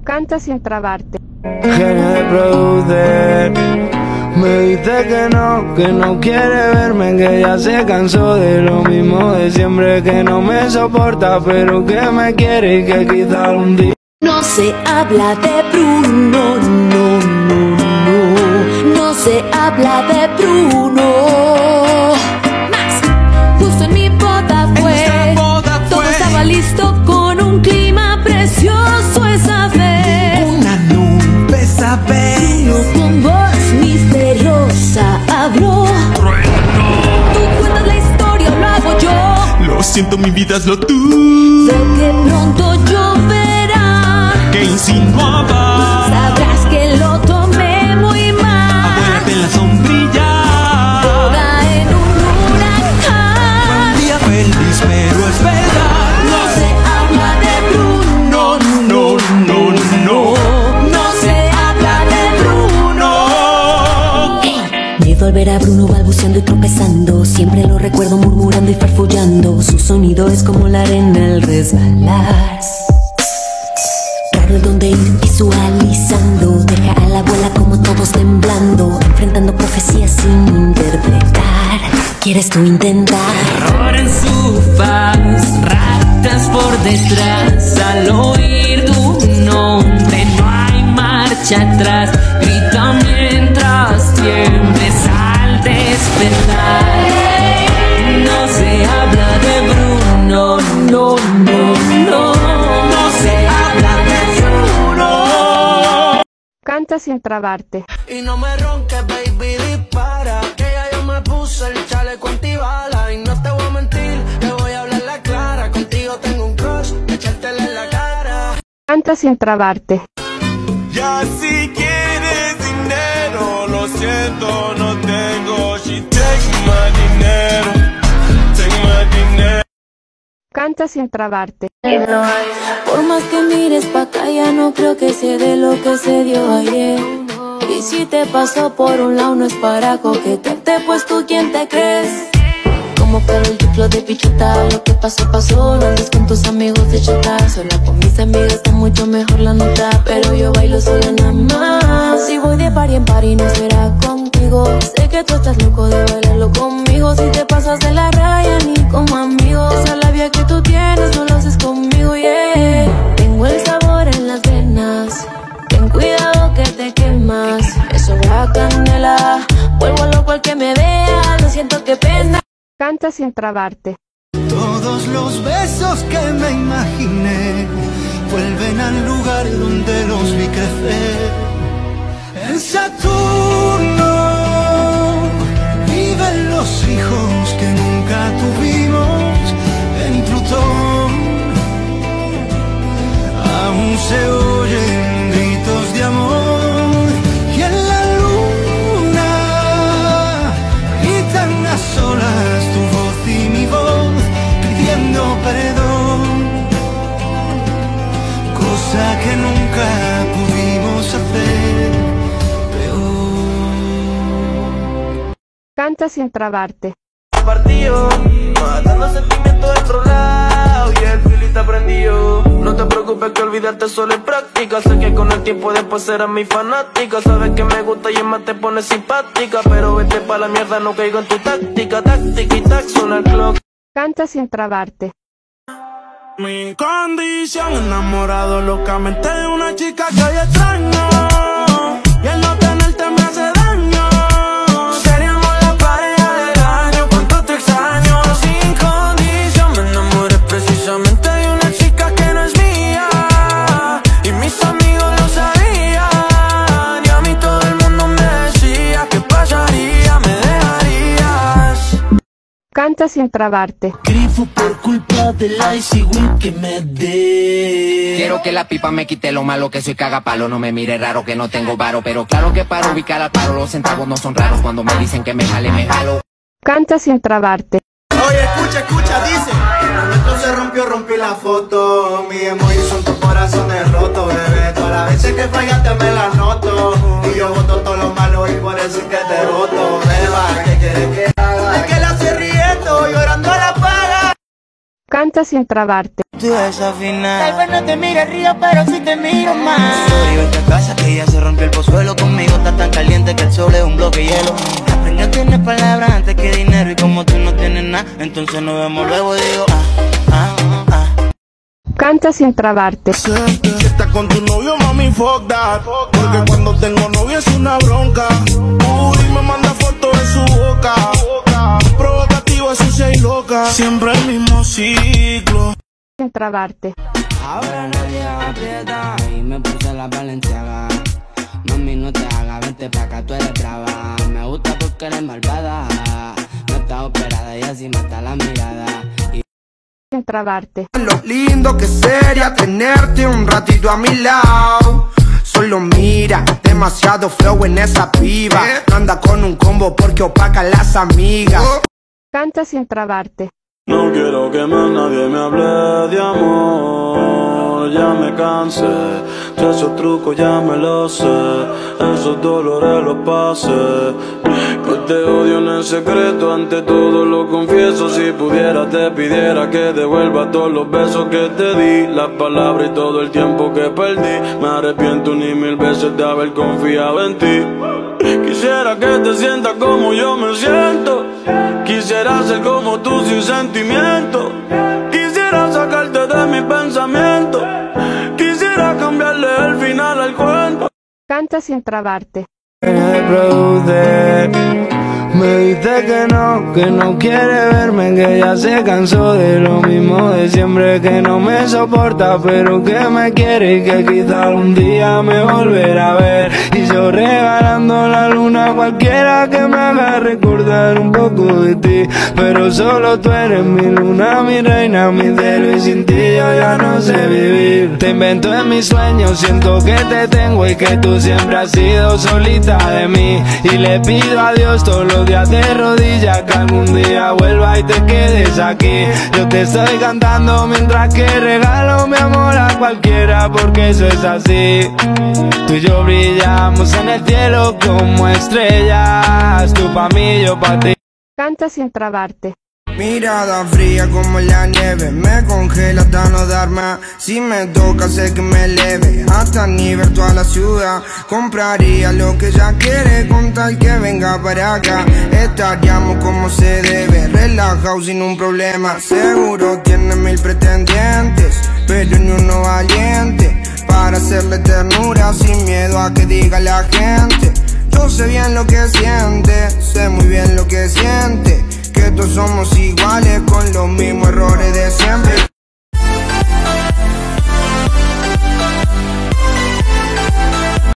Canta sin trabarte. Genio de producir. Me dice que no quiere verme, que ya se cansó de lo mismo de siempre, que no me soporta, pero que me quiere y que quizá un día. No se habla de Bruno, no, no, no. No se habla de Bruno. Más, justo en mi boda fue. Todo estaba listo con un clima precioso esa vez. Una nube esa vez. Bruno con voz misteriosa habló. Tú cuentas la historia, lo hago yo. Lo siento, mi vida es lo tú. Sé que pronto lloverá. Que insinuaba. Sabrás que lo tomé muy mal. Apóyate en la sombrilla. Toda en un huracán. Un día feliz, pero es verdad. No se habla de Bruno. No, no, no. No se habla de Bruno. Miedo al ver a Bruno balbuceando y tropezando. Siempre lo recuerdo murmurando y farfullando. Su sonido es como la arena al resbalar. Donde ir visualizando, deja a la abuela como todos temblando, enfrentando profecías sin interpretar. ¿Quieres tú intentar? Terror en su faz, ratas por detrás. Al oír tu nombre no hay marcha atrás. Grita mientras tiembles al despertar. No se habla de Bruno, no, no, no. No se habla de Bruno. Canta sin trabarte. Y no me ronques, baby, dispara, que ya yo me puse el chaleco antibala. Y no te voy a mentir, te voy a hablar la clara. Contigo tengo un crush, echártela en la cara. Canta sin trabarte. Ya si quieres dinero, lo siento, no tengo. She take my dinero, take my dinero. Canta sin trabarte. Por más que mires pa' acá ya no creo que se dé lo que se dio ayer. Y si te pasó por un lado no es para coquetearte, pues tú quién te crees. Como para el duplo de pichota, lo que pasó pasó. No andes con tus amigos de chota, sola con mis amigas está mucho mejor la nota. Pero yo bailo sola nada más. Si voy de party en party no será contigo. Sé que tú estás loco de bailarlo conmigo. Si te pasas de la raya ni como amigo. Esa labia que tú tienes no lo haces conmigo, yeah. Tengo el sabor en las venas. Ten cuidado que te quemas. Eso va a canela. Vuelvo loco al que me vea. Lo siento, qué pena. Canta sin trabarte. Todos los besos que me imaginé vuelven al lugar donde los vi crecer. En Saturno viven los hijos que nunca tuvimos. En Plutón aún se oyen gritos de amor. Y en la luna gritan a solas tu voz y mi voz pidiendo perdón, cosa que nunca pudimos hacer peor. Canta sin trabarte. Partido, matando sentimientos de otro lado y el fili está prendido. No te preocupes que olvidarte solo es práctica. Sé que con el tiempo después serás mi fanática. Sabes que me gusta y es más te pones simpática. Pero vete pa' la mierda, no caigo en tu táctica. Táctica y tac, suena el clock. Canta sin trabarte. Mi condición, enamorado locamente de una chica que hoy extraño. Y el no tenerte me hace daño. Seríamos la pareja del año. Cuánto te extraño. Sin condición me enamoré precisamente de una chica que no es mía. Y mis amigos lo sabían. Y a mí todo el mundo me decía: ¿qué pasaría? ¿Me dejarías? Canta sin trabarte. Grifo por culpa del icy weed que me dé. Quiero que la pipa me quite lo malo que soy cagapalo. No me mire raro que no tengo varo. Pero claro que para ubicar al paro los centavos no son raros. Cuando me dicen que me jale, me jalo. Canta sin trabarte. Oye, escucha, dice. Lo nuestro se rompió, rompí la foto. Mi emoji son tus corazones rotos, bebé. Todas las veces que fallaste me las noto. Y yo voto todo lo malo y por eso es que te voto. Beba, ¿qué quieres que haga? Es que la estoy riendo, llorando a la paga. Canta sin trabarte. Tú desafinas. Tal vez no te mire río, pero sí te miro más. Sorry, vete a casa que ya se rompió el pozuelo. Conmigo está tan caliente que el sol es un bloque de hielo. Aprendí a tener palabras antes que dinero. Y como tú no tienes nada, entonces nos vemos luego. Digo, Canta sin trabarte. Si estás con tu novio, mami, fuck that. Porque cuando tengo novio es una bronca. Uy, me manda fotos de su boca. Provocativa, sucia y loca. Siempre el mismo ciclo. Sin trabarte. Ahora nadie aprieta y me puse la Balenciaga. Mami, no te hagas, vente pa' acá, tú eres brava. Me gusta porque eres malvada. No estás operada y así mata la mirada. Sin trabarte. Lo lindo que sería tenerte un ratito a mi lado. Solo mira, demasiado flow en esa piba. No anda con un combo porque opaca las amigas. Canta sin trabarte. No quiero que más nadie me hable de amor, ya me cansé, de esos trucos ya me los sé, esos dolores los pasé, que te odio en el secreto, ante todo lo confieso, si pudiera te pidiera que devuelva todos los besos que te di, las palabras y todo el tiempo que perdí, me arrepiento ni mil veces de haber confiado en ti. Quisiera que te sientas como yo me siento. Quisiera ser como tú sin sentimiento. Quisiera sacarte de mi pensamiento. Quisiera cambiarle el final al cuento. Canta sin trabarte. Me dice que no quiere verme, que ya se cansó de lo mismo de siempre, que no me soporta, pero que me quiere y que quizá algún día me volverá a ver. Y yo regalando la luna a cualquiera que me haga recordar un poco de ti, pero solo tú eres mi luna, mi reina, mi cielo, y sin ti yo ya no sé vivir. Te invento en mis sueños, siento que te tengo y que tú siempre has sido solita de mí, y le pido a Dios todos los días de rodillas que algún día vuelva y te quedes aquí. Yo te estoy cantando mientras que regalo mi amor a cualquiera, porque eso es así. Tú y yo brillamos en el cielo como estrellas, tú pa' mí, yo pa' ti. Canta sin trabarte. Mirada fría como la nieve, me congela hasta no dar más. Si me toca sé que me eleve, hasta nivel toda la ciudad. Compraría lo que ella quiere con tal que venga para acá. Estaríamos como se debe, relajado sin un problema. Seguro tiene 1000 pretendientes, pero ni uno valiente para hacerle ternura sin miedo a que diga la gente. Yo sé bien lo que siente, sé muy bien lo que siente, que todos somos iguales con los mismos errores de siempre.